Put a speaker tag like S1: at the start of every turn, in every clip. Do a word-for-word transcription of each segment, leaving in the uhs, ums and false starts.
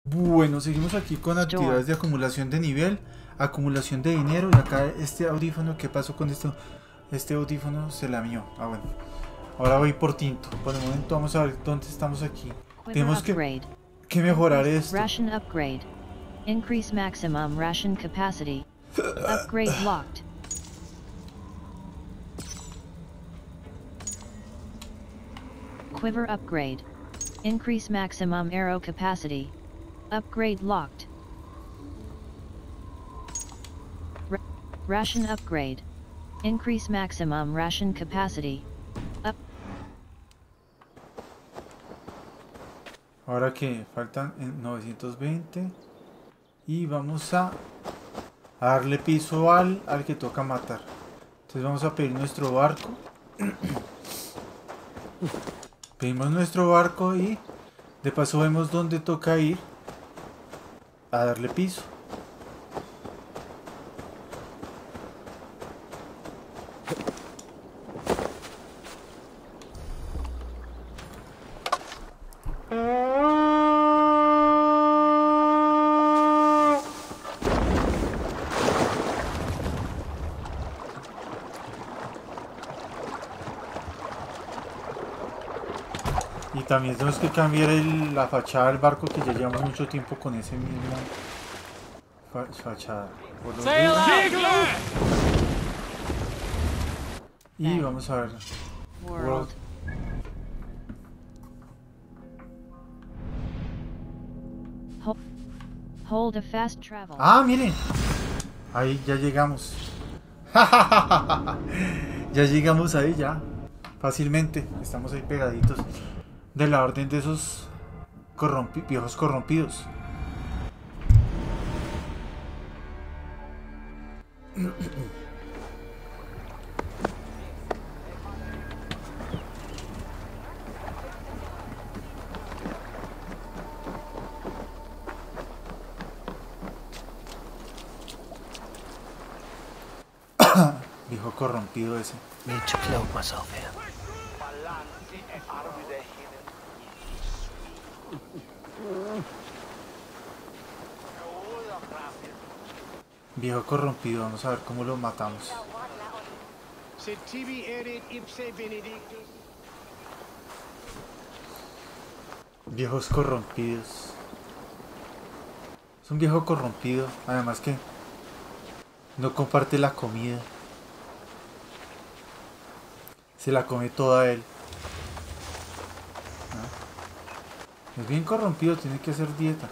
S1: Bueno, seguimos aquí con actividades de acumulación de nivel, acumulación de dinero. Y acá este audífono, ¿qué pasó con esto? Este audífono se lamió. Ah, bueno. Ahora voy por tinto. Por el momento vamos a ver dónde estamos aquí. Tenemos que, que mejorar esto.
S2: Ration upgrade. Increase maximum ration capacity. Upgrade locked. Quiver upgrade. Increase maximum arrow capacity. Upgrade locked. Ra ration upgrade. Increase maximum ration capacity. Up.
S1: Ahora que faltan novecientos veinte. Y vamos a, a darle piso al, al que toca matar. Entonces vamos a pedir nuestro barco. Pedimos nuestro barco y de paso vemos dónde toca ir a darle piso. Y también tenemos que cambiar el, la fachada del barco, que ya llevamos mucho tiempo con ese mismo fa fachada. Y vamos a ver.
S2: World.
S1: World.
S2: Hold a fast travel.
S1: Ah, miren. Ahí ya llegamos. Ya llegamos ahí ya. Fácilmente. Estamos ahí pegaditos. De la orden de esos corrompi viejos corrompidos. Viejo corrompido ese.
S3: Need to clothe myself here.
S1: Viejo corrompido, vamos a ver cómo lo matamos. Viejos corrompidos. Es un viejo corrompido, además que no comparte la comida. Se la come toda él. ¿No? Es bien corrompido, tiene que hacer dieta.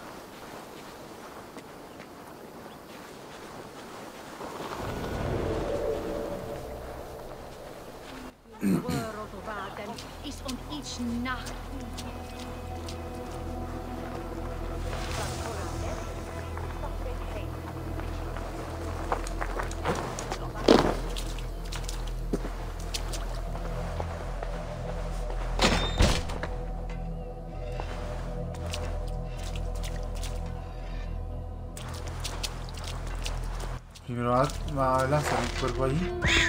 S1: Primero va, va a lanzar un cuervo allí.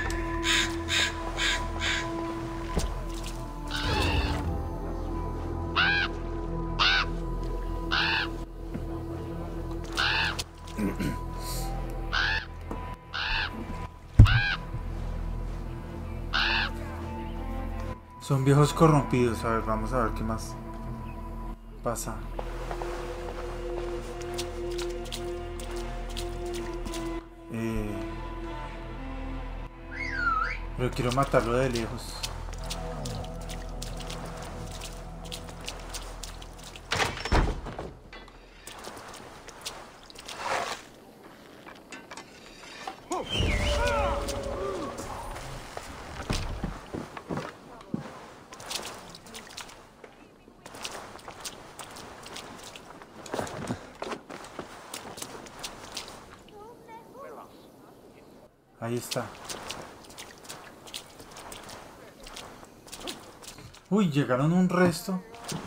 S1: Son viejos corrompidos. A ver, vamos a ver qué más pasa. Eh, pero quiero matarlo de lejos. Ahí está. Uy, llegaron un resto.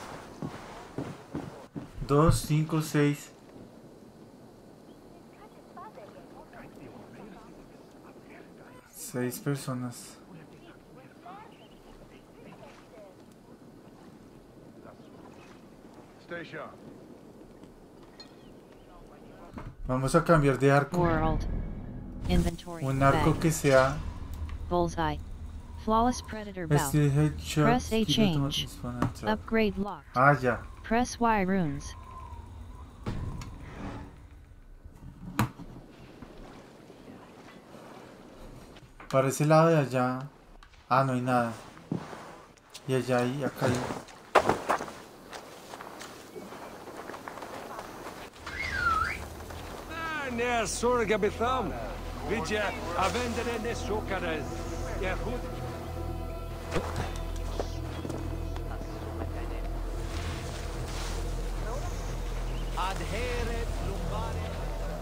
S1: Dos, cinco, seis. Seis personas.
S4: Stay sharp.
S1: Vamos a cambiar de arco.
S2: World. Inventory.
S1: Un arco
S2: Bag.
S1: que sea...
S2: Bullseye. Flawless Predator Bow.
S1: Este headshot.
S2: Press A change. Upgrade locked.
S1: Ah, ya.
S2: Press Y runes.
S1: Para ese lado de allá. Ah, no hay nada. Y allá y acá hay.
S4: När sorga betham. Vidja avendere ne sokares. Ja goed. Adhere lumbare.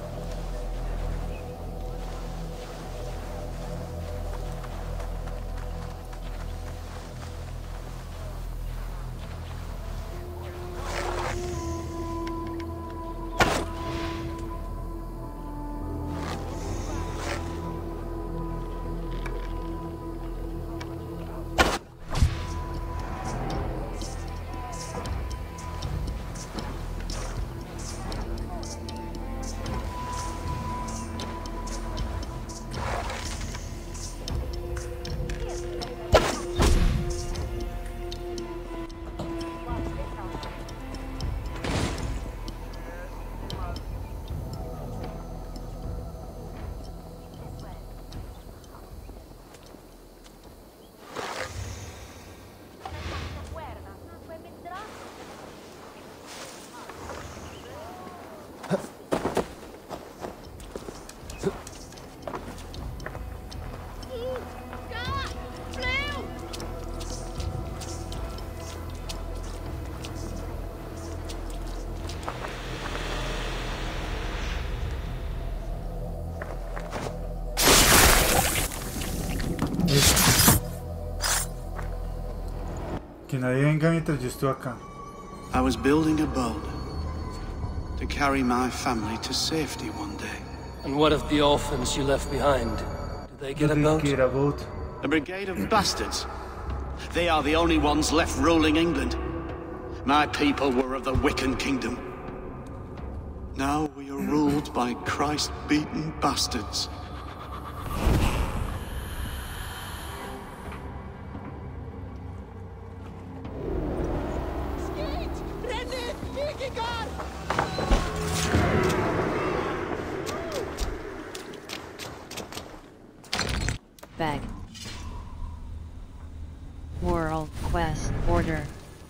S1: Que nadie venga mientras yo estoy acá.
S5: I was building a boat to carry my family to safety one day.
S3: And what of the orphans you left behind? Did they get a boat?
S1: Get a boat.
S5: A brigade of bastards. They are the only ones left ruling England. My people were of the Wiccan kingdom. Now we are ruled by Christ-beaten bastards.
S2: Bag. World Quest Order.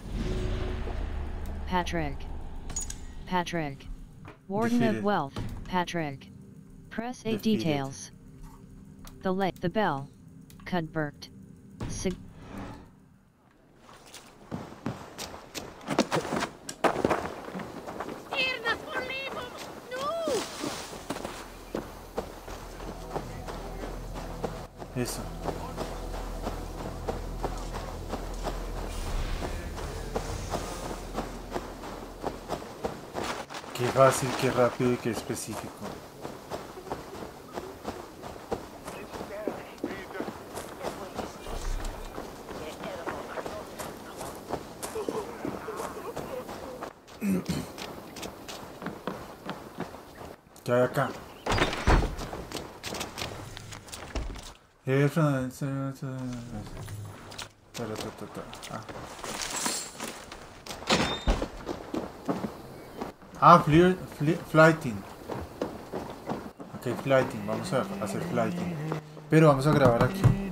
S2: Patrick. Patrick. Warden
S1: Defeated.
S2: of Wealth. Patrick. Press A
S1: Defeated.
S2: details. The le the bell. Cudbert. Sig
S1: Eso. Qué fácil, qué rápido y qué específico. ¿Qué hay acá? Ah, fli fli flighting. Ok, flighting. Vamos a hacer flighting. Pero vamos a grabar aquí.